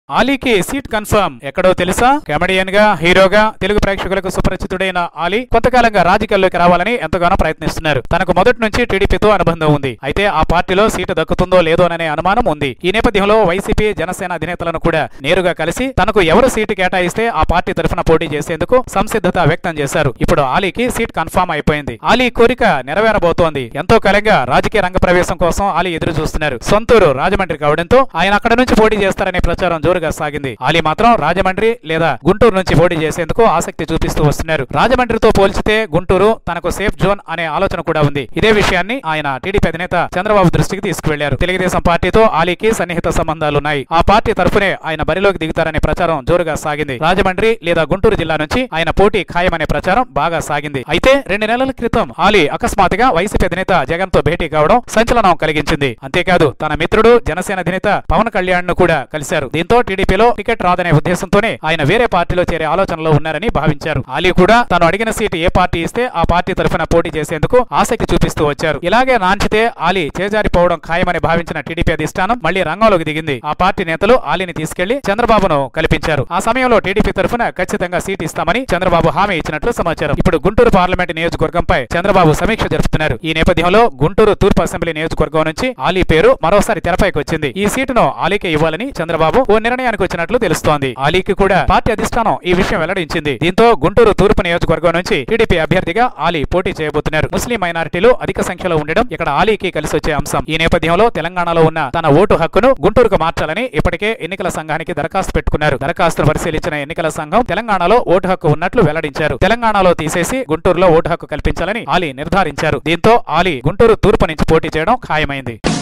ఆలీకి seat confirm ఎక్కడో తెలుసా? Comedian గా, హీరోగా తెలుగు ప్రేక్షకులకు సుపరిచితుడైన ఆలీ కొంతకాలంగా రాజకీయాల్లోకి రావాలని ఎంతగానో ప్రయత్నిస్తున్నారు. తనకు మొదటి నుంచి టీడీపీతో అనుబంధం ఉంది. అయితే ఆ పార్టీలో సీటు దక్కుతుందో లేదోననే అనుమానం ఉంది. ఈ నేపథ్యంలో వైసీపీ, జనసేన అధినేతలను కూడా నేరుగా కలిసి తనకు ఎవరు సీటు కేటాయిస్తే ఆ పార్టీ తరఫున పోటీ చేసేందుకు సంసిద్ధత వ్యక్తం చేశారు. ఇప్పుడు ఆలీకి సీట్ కన్ఫర్మ్ అయిపోయింది. ఆలీ కోరిక నెరవేరబోతోంది. ఎంతో కాలంగా రాజకీయ రంగ ప్రవేశం కోసం ఆలీ ఎదురు చూస్తున్నారు. సొంతూరు రాజమండ్రి కావడంతో ఆయన అక్కడ నుంచి పోటీ చేస్తారనే ప్రచారం జోరుగా సాగింది. ఆలీ మాత్రం రాజమండ్రి లేదా గుంటూరు నుంచి పోటీ చేసేందుకు ఆసక్తి చూపిస్తూ వస్తున్నారు. రాజమండ్రితో పోల్చితే గుంటూరు తనకు సేఫ్ జోన్ అనే ఆలోచన కూడా ఉంది. ఇదే విషయాన్ని ఆయన టీడీపీ అధినేత చంద్రబాబు దృష్టికి తీసుకువెళ్లారు. తెలుగుదేశం పార్టీతో ఆలీకి సన్నిహిత సంబంధాలున్నాయి. ఆ పార్టీ తరఫునే ఆయన బరిలోకి దిగుతారనే ప్రచారం జోరుగా సాగింది. రాజమండ్రి లేదా గుంటూరు జిల్లా నుంచి ఆయన పోటీ ఖాయమనే ప్రచారం బాగా సాగింది. అయితే 2 నెలల క్రితం ఆలీ అకస్మాత్తుగా వైసీపీ అధినేత జగన్ తో భేటీ కావడం సంచలనం కలిగించింది. అంతేకాదు తన మిత్రుడు జనసేన అధినేత పవన్ కళ్యాణ్ ను కూడా కలిశారు. దీంతో టీడీపీలో టికెట్ రాదనే ఉద్దేశంతోనే ఆయన వేరే పార్టీలో చేరే ఆలోచనలో ఉన్నారని భావించారు. ఆలీ కూడా తాను అడిగిన సీటు ఏ పార్టీ ఇస్తే ఆ పార్టీ తరఫున పోటీ చేసేందుకు ఆసక్తి చూపిస్తూ వచ్చారు. ఇలాగే నాంచితే ఆలీ చేజారిపోవడం ఖాయమని భావించిన టీడీపీ అధిష్టానం మళ్లీ రంగంలోకి దిగింది. ఆ పార్టీ నేతలు ఆలీని తీసుకెళ్లి చంద్రబాబును కల్పించారు. ఆ సమయంలో టీడీపీ తరఫున ఖచ్చితంగా సీటు ఇస్తామని చంద్రబాబు హామీ ఇచ్చినట్లు సమాచారం. ఇప్పుడు గుంటూరు పార్లమెంట్ నియోజకవర్గంపై చంద్రబాబు సమీక్ష జరుపుతున్నారు. ఈ నేపథ్యంలో గుంటూరు తూర్పు అసెంబ్లీ నియోజకవర్గం నుంచి ఆలీ పేరు మరోసారి తెరపైకి వచ్చింది. ఈ సీటును ఆలీకే ఇవ్వాలని చంద్రబాబు ఓ నిర్ణయానికి వచ్చినట్లు తెలుస్తోంది. ఆలీకి కూడా పార్టీ అధిష్టానం ఈ విషయం వెల్లడించింది. దీంతో గుంటూరు తూర్పు నియోజకవర్గం నుంచి టీడీపీ అభ్యర్థిగా ఆలీ పోటీ చేయబోతున్నారు. ముస్లిం మైనారిటీలు అధిక సంఖ్యలో ఉండడం ఇక్కడ ఆలీకి కలిసి వచ్చే అంశం. ఈ నేపథ్యంలో తెలంగాణలో ఉన్న తన ఓటు హక్కును గుంటూరుకు మార్చాలని ఇప్పటికే ఎన్నికల సంఘానికి దరఖాస్తు పెట్టుకున్నారు. దరఖాస్తును పరిశీలించిన ఎన్నికల సంఘం తెలంగాణలో ఓటు హక్కు ఉన్నట్లు వెల్లడించారు. తెలంగాణలో తీసేసి గుంటూరులో ఓటు హక్కు కల్పించాలని ఆలీ నిర్ధారించారు. దీంతో ఆలీ గుంటూరు తూర్పు నుంచి పోటీ చేయడం ఖాయమైంది.